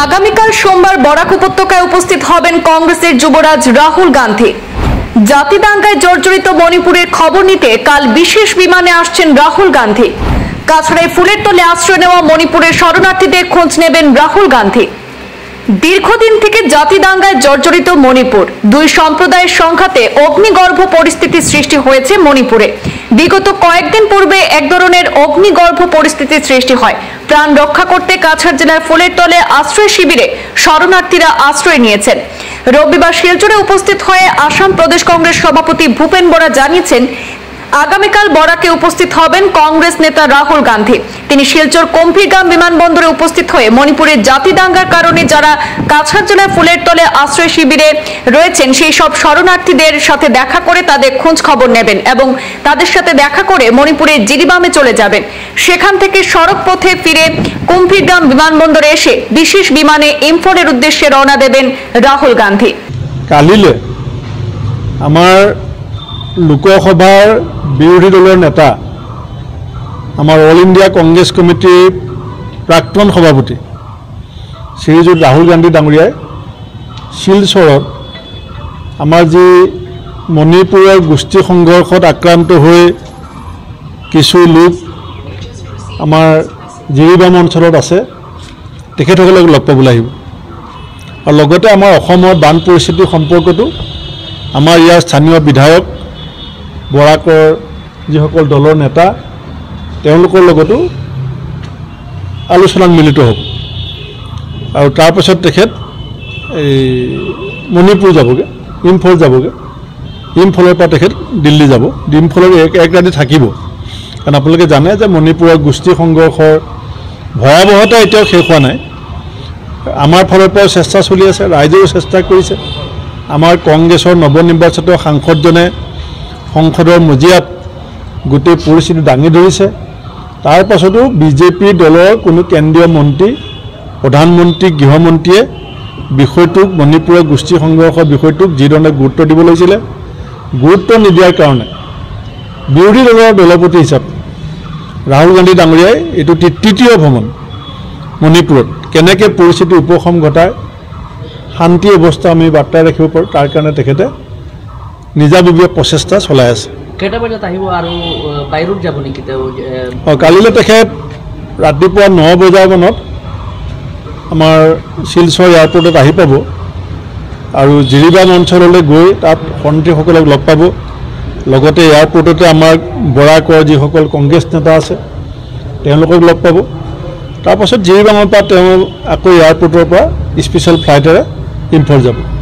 আগামীকাল সোমবার বরাক উপত্যকায় উপস্থিত হবেন কংগ্রেসের যুবরাজ রাহুল গান্ধী। জাতি দাঙ্গায় জর্জরিত মণিপুরের খবর নিতে কাল বিশেষ বিমানে আসছেন রাহুল গান্ধী। কাছড়ায় ফুলের তলে আশ্রয় নেওয়া মণিপুরের শরণার্থীদের খোঁজ নেবেন রাহুল গান্ধী। দীর্ঘদিন থেকে জাতি দাঙ্গায় জর্জরিত মণিপুর, দুই সম্প্রদায়ের সংঘাতে অগ্নিগর্ভ পরিস্থিতি সৃষ্টি হয়েছে মণিপুরে। বিগত কয়েকদিন পূর্বে এক ধরনের অগ্নিগর্ভ পরিস্থিতির সৃষ্টি হয়। প্রাণ রক্ষা করতে কাছাড় জেলার ফুলের তলে আশ্রয় শিবিরে শরণার্থীরা আশ্রয় নিয়েছেন। রবিবার শিলচরে উপস্থিত হয়ে আসাম প্রদেশ কংগ্রেস সভাপতি ভূপেন বরা জানিয়েছেন, আগামীকাল বরাকে উপস্থিত হবেন কংগ্রেস নেতা রাহুল গান্ধী। তিনি শিলচর কম্পিগ্রাম বিমানবন্দরে উপস্থিত হয়ে মণিপুরের জাতি দাঙ্গার কারণে যারা কাছাড় জেলার ফুলের তলে আশ্রয় শিবিরে রয়েছেন সেই সব শরণার্থীদের সাথে দেখা করে তাদের খোঁজ খবর নেবেন এবং তাদের সাথে দেখা করে মণিপুরের জিরিবামে চলে যাবেন। সেখান থেকে সড়ক পথে ফিরে কম্পিগ্রাম বিমানবন্দরে এসে বিশেষ বিমানে ইম্ফলের উদ্দেশ্যে রওনা দেবেন রাহুল গান্ধী। কালিলে আমার লোকসভার বিৰোধী দলৰ নেতা আমাৰ অল ইণ্ডিয়া কংগ্ৰেছ কমিটিৰ প্ৰাক্তন সভাপতি শ্ৰীযুত ৰাহুল গান্ধী ডাঙৰীয়াই শিলচৰত আমাৰ যি মণিপুৰৰ গোষ্ঠী সংঘৰ্ষত আক্ৰান্ত হৈ কিছু লোক আমাৰ জিৰিবাম অঞ্চলত আছে তেখেতসকলক লগ পাবলৈ আহিব আৰু লগতে আমাৰ অসমৰ বান পৰিস্থিতি সম্পৰ্কতো আমাৰ ইয়াৰ স্থানীয় বিধায়ক বৰাকৰ যিসকল দলৰ নেতা তেওঁলোকৰ লগতো আলোচনাত মিলিত হ'ব আৰু তাৰপিছত তেখেত মণিপুৰ যাবগৈ, ইম্ফল যাবগৈ। ইম্ফলৰ পৰা তেখেত দিল্লী যাব। ইম্ফলত এক ৰাতি থাকিব, কাৰণ আপোনালোকে জানে যে মণিপুৰৰ গোষ্ঠী সংঘৰ্ষৰ ভয়াৱহতা এতিয়াও শেষ হোৱা নাই। আমাৰ ফালৰ পৰাও চেষ্টা চলি আছে, ৰাইজেও চেষ্টা কৰিছে। আমাৰ কংগ্ৰেছৰ নৱনিৰ্বাচিত সাংসদজনে সংসদৰ মজিয়াত গোটেই পৰিস্থিতি দাঙি ধৰিছে। তাৰ পাছতো বিজেপি দলৰ কোনো কেন্দ্ৰীয় মন্ত্ৰী, প্ৰধানমন্ত্ৰী, গৃহমন্ত্ৰীয়ে বিষয়টোক মণিপুৰৰ গোষ্ঠী সংঘৰ্ষৰ বিষয়টোক যিধৰণে গুৰুত্ব দিব লাগিছিলে গুৰুত্ব নিদিয়াৰ কাৰণে বিৰোধী দলৰ দলপতি হিচাপে ৰাহুল গান্ধী ডাঙৰীয়াই এইটো তৃতীয় ভ্ৰমণ মণিপুৰত কেনেকৈ পৰিস্থিতি উপশম ঘটায় শান্তি অৱস্থা আমি বাৰ্তাই ৰাখিব পাৰোঁ তাৰ কাৰণে তেখেতে নিজাববীয়া প্ৰচেষ্টা চলাই আছে। কেইটা বজাত আহিব আৰু বাহিৰত যাব নেকি তেওঁ? কালিলৈ তেখেত ৰাতিপুৱা 9 বজামানত আমাৰ শিলচৰ এয়াৰপৰ্টত আহি পাব আৰু জিৰিবাম অঞ্চললৈ গৈ তাত সন্ত্ৰীসকলক লগ পাব। লগতে এয়াৰপৰ্টতে আমাৰ বৰাকৰ যিসকল কংগ্ৰেছ নেতা আছে তেওঁলোকক লগ পাব। তাৰপাছত জিৰিবামৰ পৰা তেওঁ আকৌ এয়াৰপৰ্টৰ পৰা স্পেচিয়েল ফ্লাইটেৰে ইম্ফল যাব।